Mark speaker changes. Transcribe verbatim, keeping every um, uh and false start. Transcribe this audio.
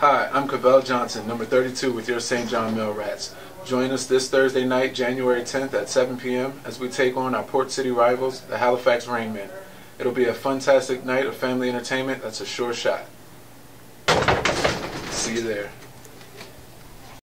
Speaker 1: Hi, I'm Cavell Johnson, number thirty-two with your Saint John Mill Rats. Join us this Thursday night, January tenth at seven p m as we take on our Port City rivals, the Halifax Rainmen. It'll be a fantastic night of family entertainment that's a sure shot. See you there.